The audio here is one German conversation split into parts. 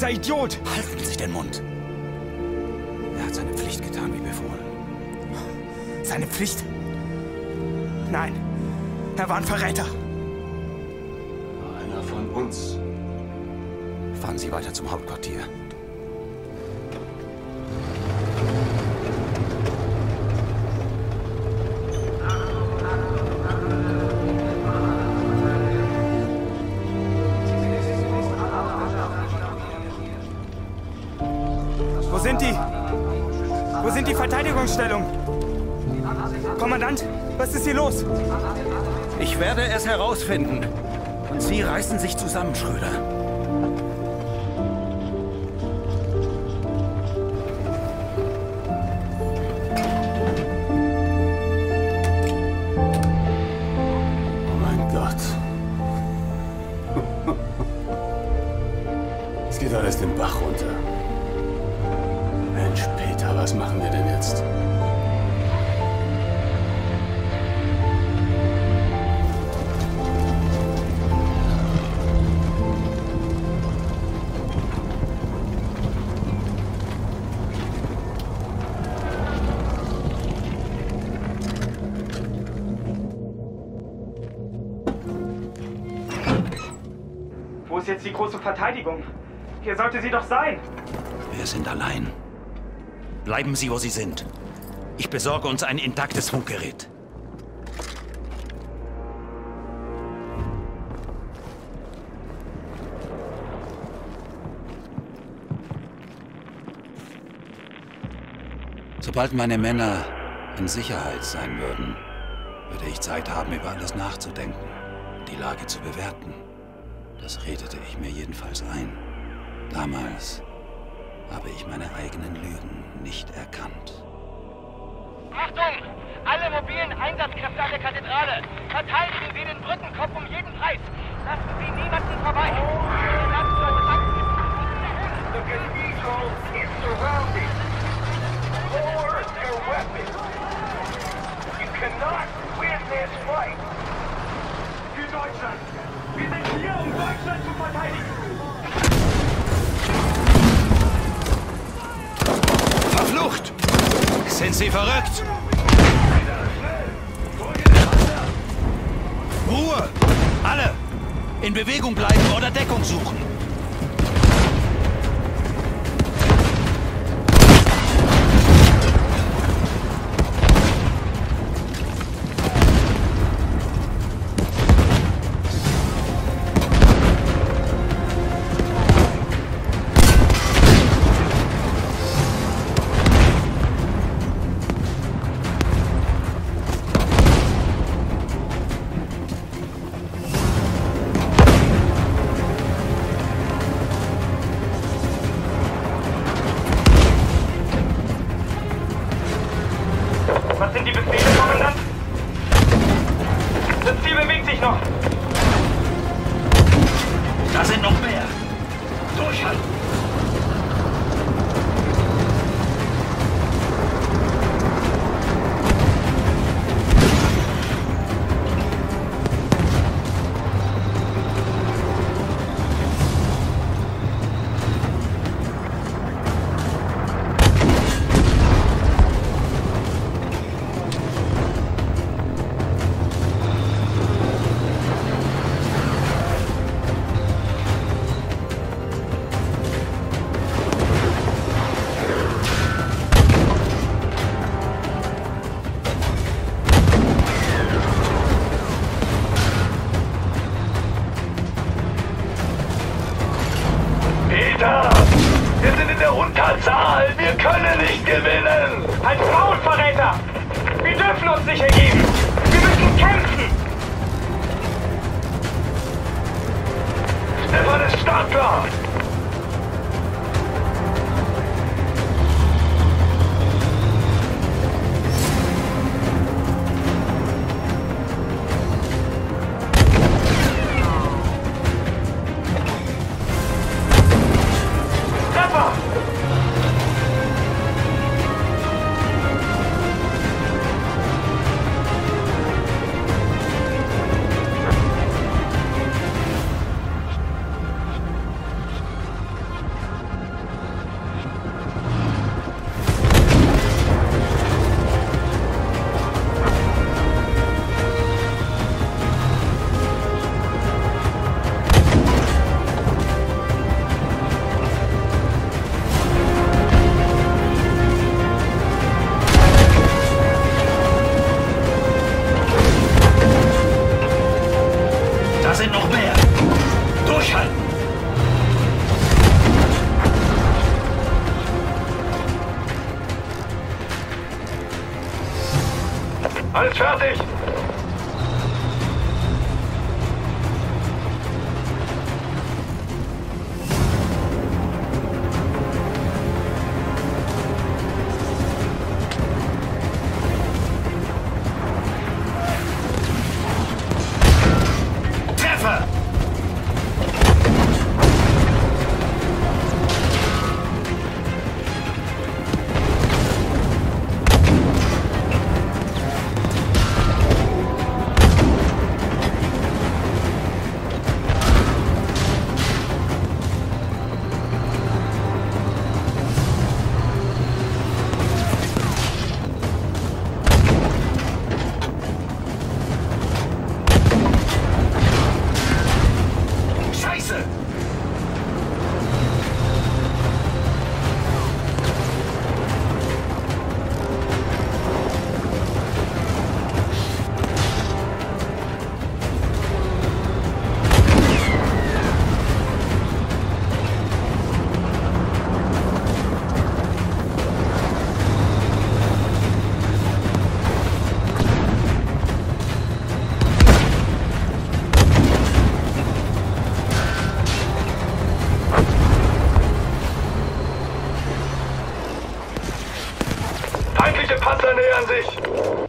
verdammter Idiot! Halten Sie den Mund! Er hat seine Pflicht getan, wie befohlen. Seine Pflicht? Nein, er war ein Verräter. Einer von uns. Fahren Sie weiter zum Hauptquartier. Wo sind die? Wo sind die Verteidigungsstellungen? Kommandant, was ist hier los? Ich werde es herausfinden. Und Sie reißen sich zusammen, Schröder. Oh mein Gott. Es geht alles den Bach runter. Mensch, Peter, was machen wir denn jetzt? Wo ist jetzt die große Verteidigung? Hier sollte sie doch sein. Wir sind allein. Bleiben Sie, wo Sie sind. Ich besorge uns ein intaktes Funkgerät. Sobald meine Männer in Sicherheit sein würden, würde ich Zeit haben, über alles nachzudenken, die Lage zu bewerten. Das redete ich mir jedenfalls ein. Damals habe ich meine eigenen Lügen nicht erkannt. Achtung! Alle mobilen Einsatzkräfte an der Kathedrale! Verteidigen Sie den Brückenkopf um jeden Preis! Lassen Sie niemanden vorbei! The cathedral is surrounded. Lower your weapons. You cannot win this fight. Für Deutschland! Wir sind hier, um Deutschland zu verteidigen! Verflucht! Sind Sie verrückt? Ruhe! Alle! In Bewegung bleiben oder Deckung suchen! Was sind die Befehle, Kommandant? Das Ziel bewegt sich noch. Da sind noch mehr! Durchhalten! Peter! Wir sind in der Unterzahl! Wir können nicht gewinnen! Ein Frauenverräter! Wir dürfen uns nicht ergeben! Wir müssen kämpfen! Stefan ist startklar! Treffer! Alles fertig! Feindliche Panzer nähern sich!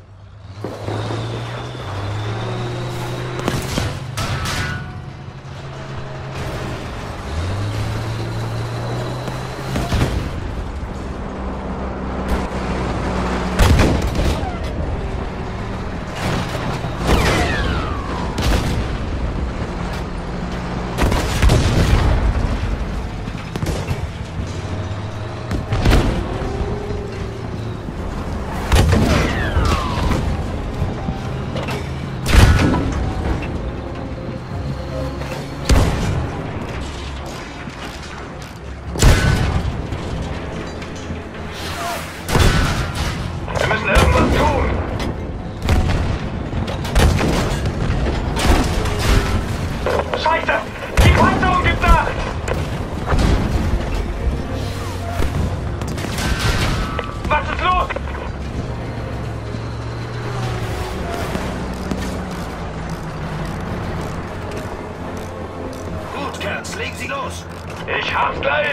Legen Sie los! Ich hab's gleich!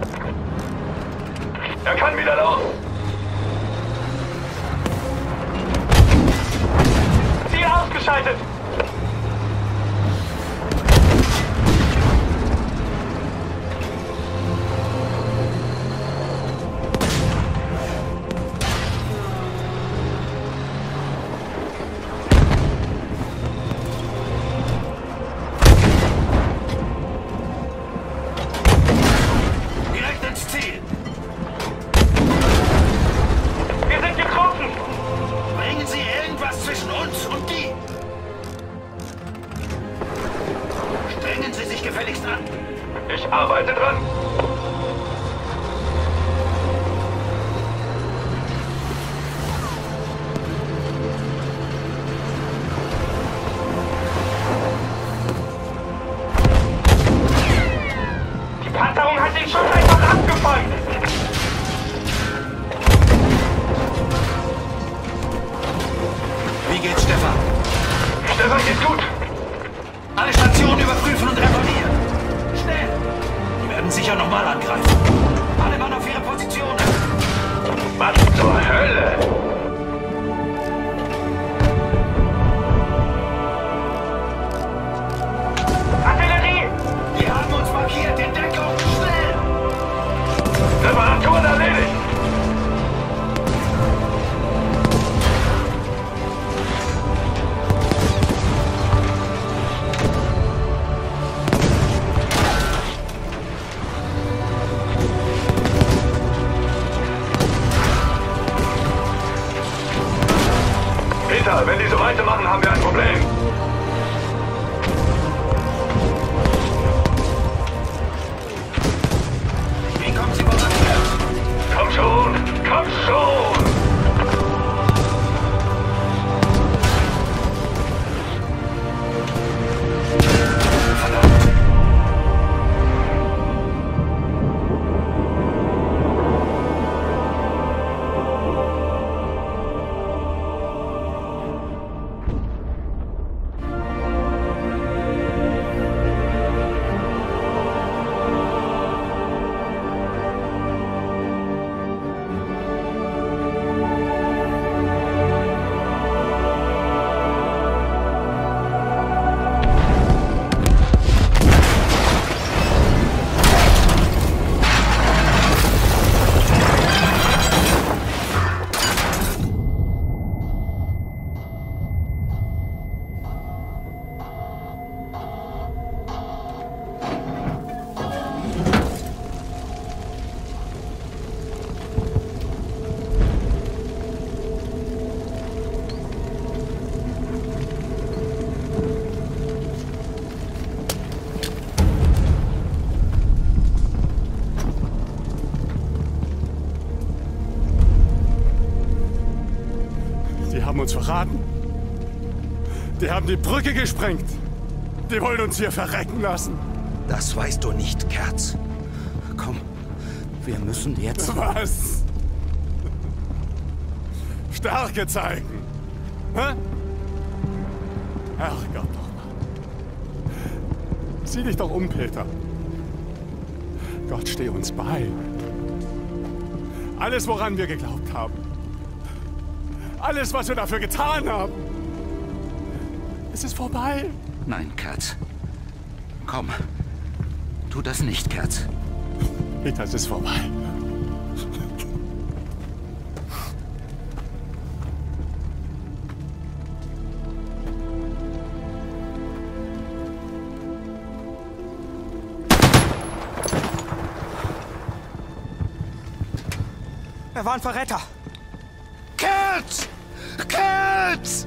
Er kann wieder los! Ziel ausgeschaltet! Ich arbeite dran. Die Panzerung hat den Schuss einfach abgefangen. Wie geht's, Stefan? Stefan geht's gut. Alle Stationen überprüfen und reparieren. Schnell! Die werden sicher nochmal angreifen. Alle Mann auf ihre Positionen. Was zur Hölle? Artillerie! Die haben uns markiert. In Deckung! Schnell! Reparaturen erledigt! Wenn die so weitermachen, haben wir ein Problem. Wie kommen Sie vorwärts? Komm schon! Komm schon! verraten? Die haben die Brücke gesprengt. Die wollen uns hier verrecken lassen. Das weißt du nicht, Kerz. Komm, wir müssen jetzt... Was? Stärke zeigen. Hä? Herrgott doch mal. Sieh dich doch um, Peter. Gott, steh uns bei. Alles, woran wir geglaubt haben. Alles, was wir dafür getan haben. Es ist vorbei. Nein, Kerz. Komm. Tu das nicht, Kerz. Peter, es ist vorbei. Er war ein Verräter. Kerz! Kerz!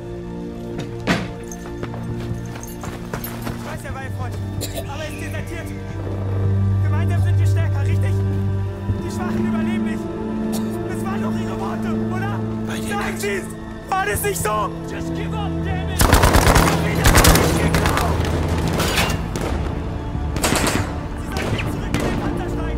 Ich weiß, er war ihr Freund, aber er ist desertiert. Gemeinsam sind wir stärker, richtig? Die Schwachen überleben nicht. Das waren doch ihre Worte, oder? Bei dir Sagen Sie es! War das nicht so? Just give up, damn it! Sie sollen jetzt zurück in den Panzer steigen.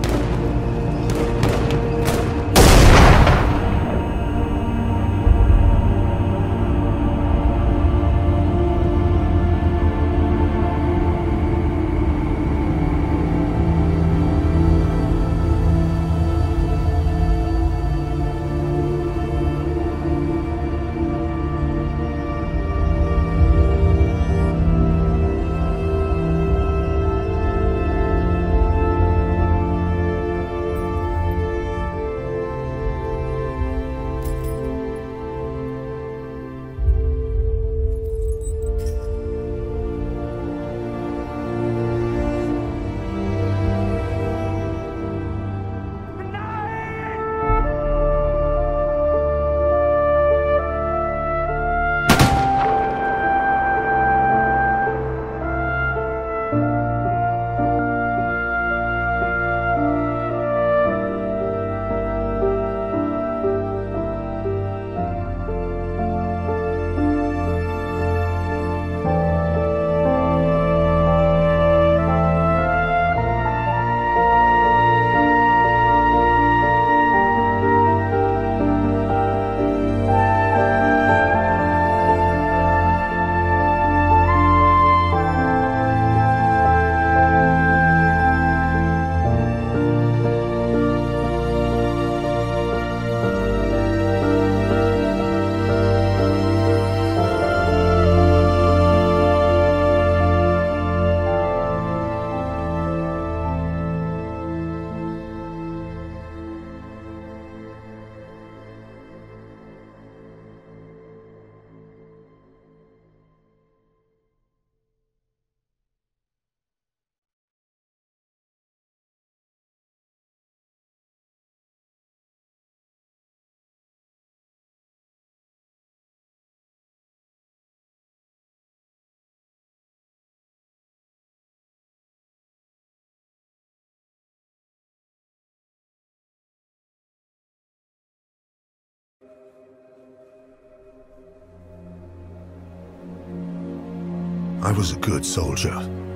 I was a good soldier,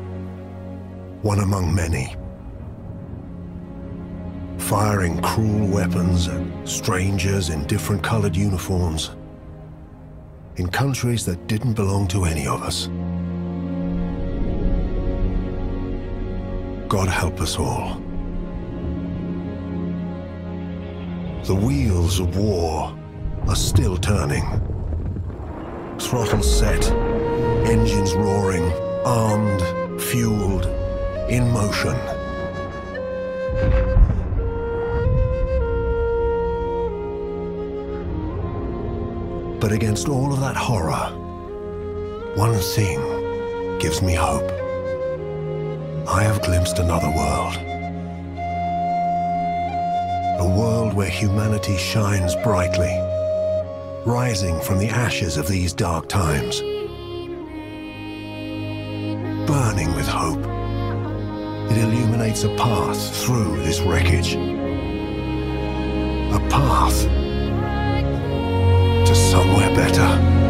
one among many, firing cruel weapons at strangers in different colored uniforms, in countries that didn't belong to any of us. God help us all. The wheels of war are still turning. Throttles set, engines roaring, armed, fueled, in motion. But against all of that horror, one thing gives me hope. I have glimpsed another world. A world where humanity shines brightly, rising from the ashes of these dark times. Burning with hope, it illuminates a path through this wreckage. A path to somewhere better.